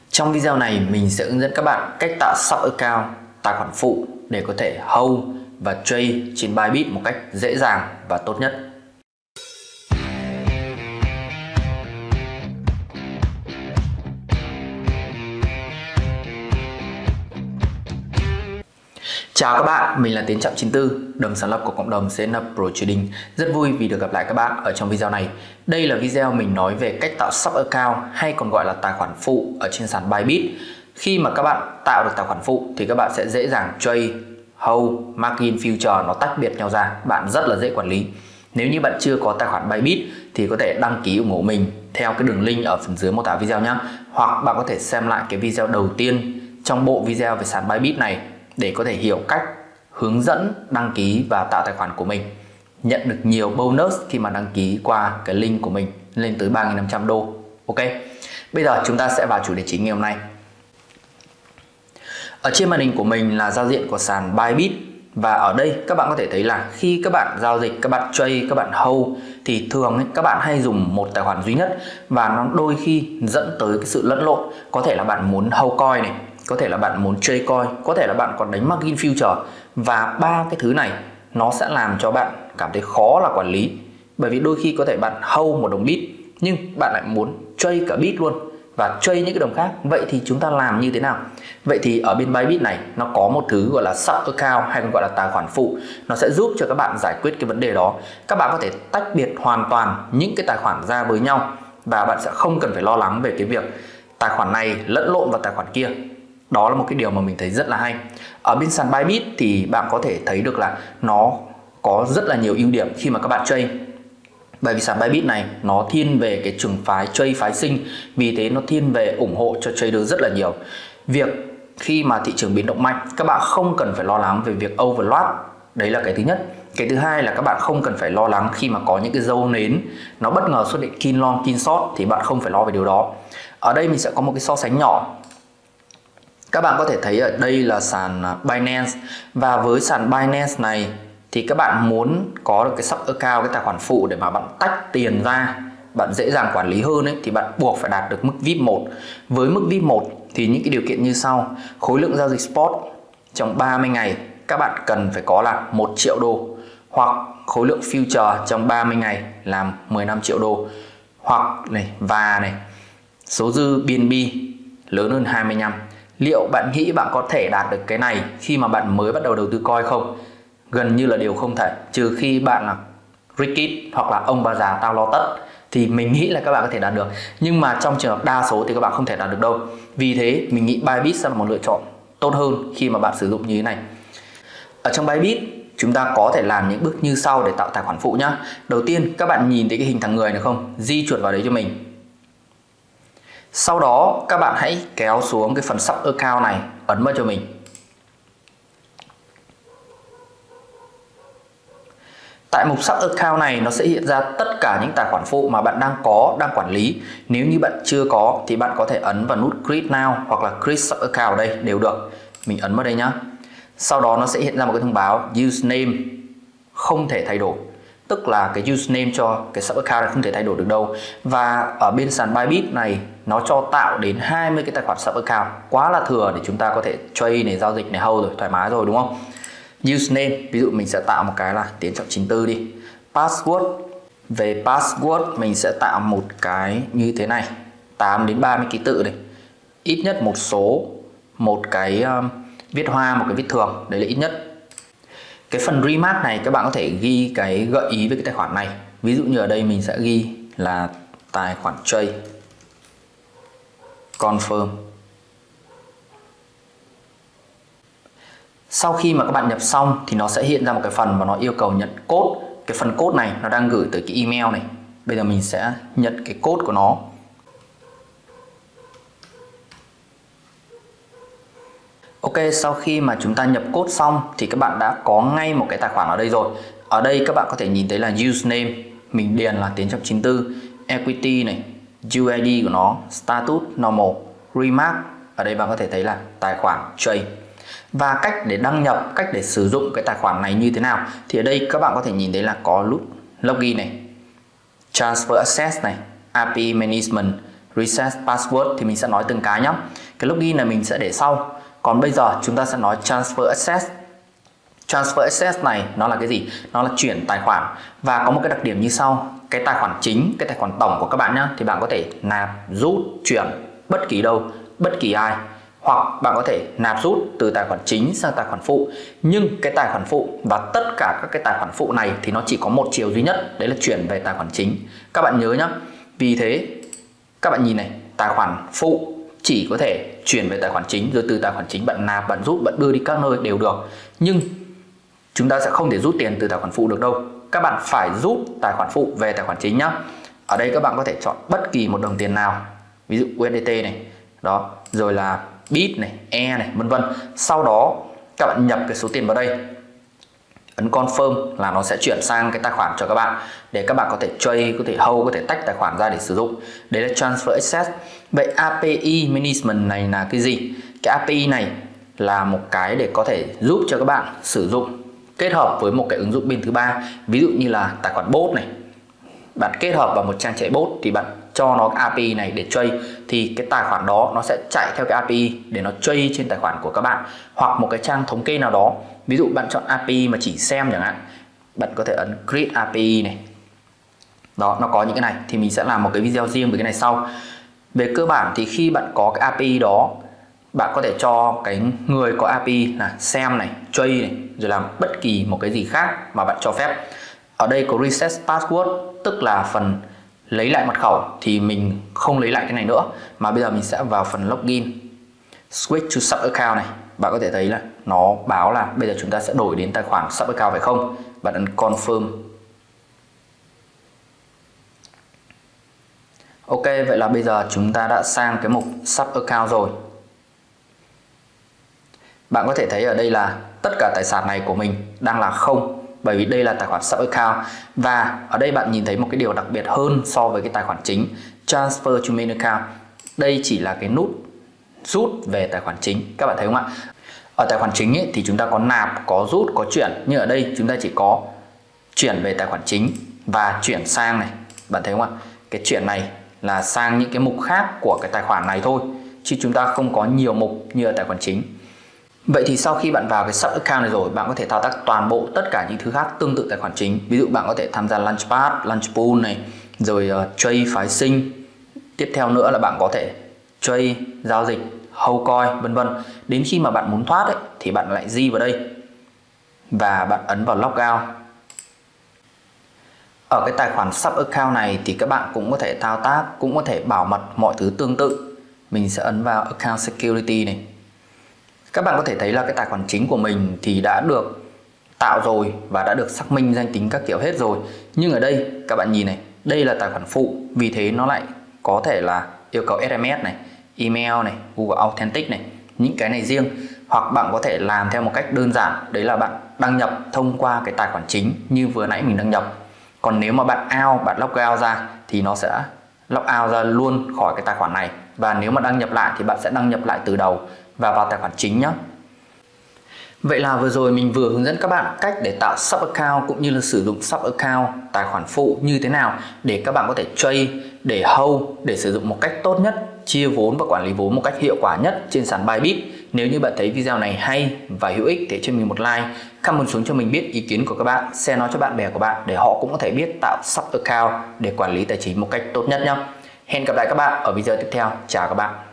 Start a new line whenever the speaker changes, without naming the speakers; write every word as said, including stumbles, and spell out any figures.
Trong video này mình sẽ hướng dẫn các bạn cách tạo sub account, tài khoản phụ để có thể hold và trade trên Bybit một cách dễ dàng và tốt nhất. Chào các bạn, mình là Tiến Trọng chín tư, đồng sáng lập của cộng đồng xê en ép Pro Trading. Rất vui vì được gặp lại các bạn ở trong video này. Đây là video mình nói về cách tạo sub account hay còn gọi là tài khoản phụ ở trên sàn Bybit. Khi mà các bạn tạo được tài khoản phụ thì các bạn sẽ dễ dàng trade, hold, margin, future nó tách biệt nhau ra, bạn rất là dễ quản lý. Nếu như bạn chưa có tài khoản Bybit thì có thể đăng ký ủng hộ mình theo cái đường link ở phần dưới mô tả video nhé. Hoặc bạn có thể xem lại cái video đầu tiên trong bộ video về sàn Bybit này để có thể hiểu cách hướng dẫn đăng ký và tạo tài khoản của mình, nhận được nhiều bonus khi mà đăng ký qua cái link của mình lên tới ba nghìn năm trăm đô. Ok, bây giờ chúng ta sẽ vào chủ đề chính ngày hôm nay. Ở trên màn hình của mình là giao diện của sàn Bybit, và ở đây các bạn có thể thấy là khi các bạn giao dịch, các bạn trade, các bạn hold thì thường ấy, các bạn hay dùng một tài khoản duy nhất, và nó đôi khi dẫn tới cái sự lẫn lộn. Có thể là bạn muốn hold coin này, có thể là bạn muốn trade coin, có thể là bạn còn đánh margin future, và ba cái thứ này nó sẽ làm cho bạn cảm thấy khó là quản lý. Bởi vì đôi khi có thể bạn hold một đồng bit nhưng bạn lại muốn trade cả bit luôn và trade những cái đồng khác. Vậy thì chúng ta làm như thế nào? Vậy thì ở bên Bybit này nó có một thứ gọi là sub account hay còn gọi là tài khoản phụ. Nó sẽ giúp cho các bạn giải quyết cái vấn đề đó. Các bạn có thể tách biệt hoàn toàn những cái tài khoản ra với nhau, và bạn sẽ không cần phải lo lắng về cái việc tài khoản này lẫn lộn vào tài khoản kia. Đó là một cái điều mà mình thấy rất là hay. Ở bên sàn Bybit thì bạn có thể thấy được là nó có rất là nhiều ưu điểm khi mà các bạn trade. Bởi vì sàn Bybit này nó thiên về cái trường phái trade phái sinh, vì thế nó thiên về ủng hộ cho trader rất là nhiều. Việc khi mà thị trường biến động mạnh, các bạn không cần phải lo lắng về việc overlap. Đấy là cái thứ nhất. Cái thứ hai là các bạn không cần phải lo lắng khi mà có những cái dấu nến nó bất ngờ xuất hiện kin long, kin short, thì bạn không phải lo về điều đó. Ở đây mình sẽ có một cái so sánh nhỏ. Các bạn có thể thấy ở đây là sàn Binance, và với sàn Binance này thì các bạn muốn có được cái sub account, cái tài khoản phụ để mà bạn tách tiền ra, bạn dễ dàng quản lý hơn ấy, thì bạn buộc phải đạt được mức vê i pê một. Với mức vê i pê một thì những cái điều kiện như sau: khối lượng giao dịch spot trong ba mươi ngày các bạn cần phải có là một triệu đô, hoặc khối lượng future trong ba mươi ngày là mười lăm triệu đô, hoặc này và này số dư bê en bê lớn hơn hai mươi lăm. Liệu bạn nghĩ bạn có thể đạt được cái này khi mà bạn mới bắt đầu đầu tư coin không? Gần như là điều không thể, trừ khi bạn là Ricky hoặc là ông bà già tao lo tất, thì mình nghĩ là các bạn có thể đạt được. Nhưng mà trong trường hợp đa số thì các bạn không thể đạt được đâu. Vì thế mình nghĩ Bybit sẽ là một lựa chọn tốt hơn khi mà bạn sử dụng như thế này. Ở trong Bybit chúng ta có thể làm những bước như sau để tạo tài khoản phụ nhá. Đầu tiên các bạn nhìn thấy cái hình thằng người này không? Di chuột vào đấy cho mình. Sau đó các bạn hãy kéo xuống cái phần sub account này, ấn vào cho mình. Tại mục sub account này nó sẽ hiện ra tất cả những tài khoản phụ mà bạn đang có, đang quản lý. Nếu như bạn chưa có thì bạn có thể ấn vào nút Create Now hoặc là Create Sub Account ở đây đều được. Mình ấn vào đây nhá. Sau đó nó sẽ hiện ra một cái thông báo Username không thể thay đổi. Tức là cái username cho cái sub account này không thể thay đổi được đâu. Và ở bên sàn Bybit này nó cho tạo đến hai mươi cái tài khoản sub account, quá là thừa để chúng ta có thể trade này, giao dịch này, hold rồi, thoải mái rồi đúng không? Username, ví dụ mình sẽ tạo một cái là Tiến Trọng chín tư đi. Password, về password mình sẽ tạo một cái như thế này, tám đến ba mươi ký tự này. Ít nhất một số, một cái um, viết hoa, một cái viết thường, đấy là ít nhất. Cái phần remark này các bạn có thể ghi cái gợi ý với cái tài khoản này. Ví dụ như ở đây mình sẽ ghi là tài khoản trade confirm. Sau khi mà các bạn nhập xong thì nó sẽ hiện ra một cái phần mà nó yêu cầu nhận code. Cái phần code này nó đang gửi tới cái email này. Bây giờ mình sẽ nhận cái code của nó. Ok, sau khi mà chúng ta nhập code xong thì các bạn đã có ngay một cái tài khoản ở đây rồi. Ở đây các bạn có thể nhìn thấy là username, mình điền là Tiến Trọng chín tư, equity này, u i đê của nó, status normal, remark, ở đây bạn có thể thấy là tài khoản trade. Và cách để đăng nhập, cách để sử dụng cái tài khoản này như thế nào thì ở đây các bạn có thể nhìn thấy là có nút login này, transfer access này, a pê i management, reset password, thì mình sẽ nói từng cái nhé. Cái login này mình sẽ để sau. Còn bây giờ chúng ta sẽ nói transfer access. Transfer access này nó là cái gì? Nó là chuyển tài khoản và có một cái đặc điểm như sau. Cái tài khoản chính, cái tài khoản tổng của các bạn nhá, thì bạn có thể nạp, rút, chuyển bất kỳ đâu, bất kỳ ai, hoặc bạn có thể nạp rút từ tài khoản chính sang tài khoản phụ. Nhưng cái tài khoản phụ và tất cả các cái tài khoản phụ này thì nó chỉ có một chiều duy nhất, đấy là chuyển về tài khoản chính. Các bạn nhớ nhá. Vì thế các bạn nhìn này, tài khoản phụ chỉ có thể chuyển về tài khoản chính, rồi từ tài khoản chính bạn nạp, bạn rút, bạn đưa đi các nơi đều được. Nhưng chúng ta sẽ không thể rút tiền từ tài khoản phụ được đâu. Các bạn phải rút tài khoản phụ về tài khoản chính nhá. Ở đây các bạn có thể chọn bất kỳ một đồng tiền nào, ví dụ u ét đê tê này, đó, rồi là bit này, e này, vân vân. Sau đó các bạn nhập cái số tiền vào đây, ấn confirm là nó sẽ chuyển sang cái tài khoản cho các bạn để các bạn có thể trade, có thể hold, có thể tách tài khoản ra để sử dụng. Đấy là transfer access. Vậy a pê i management này là cái gì? Cái a pê i này là một cái để có thể giúp cho các bạn sử dụng kết hợp với một cái ứng dụng bên thứ ba, ví dụ như là tài khoản bot này. Bạn kết hợp vào một trang chạy bot thì bạn cho nó a pê i này để trade, thì cái tài khoản đó nó sẽ chạy theo cái a pê i để nó trade trên tài khoản của các bạn. Hoặc một cái trang thống kê nào đó, ví dụ bạn chọn a pê i mà chỉ xem chẳng hạn, bạn có thể ấn create a pê i này. Đó, nó có những cái này thì mình sẽ làm một cái video riêng về cái này sau. Về cơ bản thì khi bạn có cái a pê i đó, bạn có thể cho cái người có a pê i là xem này, trade này, rồi làm bất kỳ một cái gì khác mà bạn cho phép. Ở đây có reset password, tức là phần lấy lại mật khẩu, thì mình không lấy lại cái này nữa, mà bây giờ mình sẽ vào phần login, switch to sub account này. Bạn có thể thấy là nó báo là bây giờ chúng ta sẽ đổi đến tài khoản sub account phải không? Bạn ấn confirm. Ok, vậy là bây giờ chúng ta đã sang cái mục sub account rồi. Bạn có thể thấy ở đây là tất cả tài sản này của mình đang là không, bởi vì đây là tài khoản sub account. Và ở đây bạn nhìn thấy một cái điều đặc biệt hơn so với cái tài khoản chính, transfer to main account. Đây chỉ là cái nút rút về tài khoản chính, các bạn thấy không ạ? Ở tài khoản chính ấy, thì chúng ta có nạp, có rút, có chuyển, nhưng ở đây chúng ta chỉ có chuyển về tài khoản chính và chuyển sang này. Bạn thấy không ạ? Cái chuyển này là sang những cái mục khác của cái tài khoản này thôi, chứ chúng ta không có nhiều mục như ở tài khoản chính. Vậy thì sau khi bạn vào cái sub account này rồi, bạn có thể thao tác toàn bộ tất cả những thứ khác tương tự tài khoản chính. Ví dụ bạn có thể tham gia Launchpad, Launchpool này, rồi uh, trade phái sinh. Tiếp theo nữa là bạn có thể trade, giao dịch, hold coin, vân vân. Đến khi mà bạn muốn thoát ấy, thì bạn lại di vào đây và bạn ấn vào logout. Ở cái tài khoản sub account này thì các bạn cũng có thể thao tác, cũng có thể bảo mật mọi thứ tương tự. Mình sẽ ấn vào account security này. Các bạn có thể thấy là cái tài khoản chính của mình thì đã được tạo rồi và đã được xác minh danh tính các kiểu hết rồi. Nhưng ở đây các bạn nhìn này, đây là tài khoản phụ, vì thế nó lại có thể là yêu cầu ét em ét này, email này, Google Authentic này, những cái này riêng. Hoặc bạn có thể làm theo một cách đơn giản, đấy là bạn đăng nhập thông qua cái tài khoản chính như vừa nãy mình đăng nhập. Còn nếu mà bạn out, bạn log out ra thì nó sẽ log out ra luôn khỏi cái tài khoản này. Và nếu mà đăng nhập lại thì bạn sẽ đăng nhập lại từ đầu và vào tài khoản chính nhé. Vậy là vừa rồi mình vừa hướng dẫn các bạn cách để tạo sub account cũng như là sử dụng sub account tài khoản phụ như thế nào để các bạn có thể trade, để hold, để sử dụng một cách tốt nhất, chia vốn và quản lý vốn một cách hiệu quả nhất trên sàn Bybit. Nếu như bạn thấy video này hay và hữu ích thì cho mình một like, comment xuống cho mình biết ý kiến của các bạn, share nó cho bạn bè của bạn để họ cũng có thể biết tạo sub account để quản lý tài chính một cách tốt nhất nhé. Hẹn gặp lại các bạn ở video tiếp theo. Chào các bạn.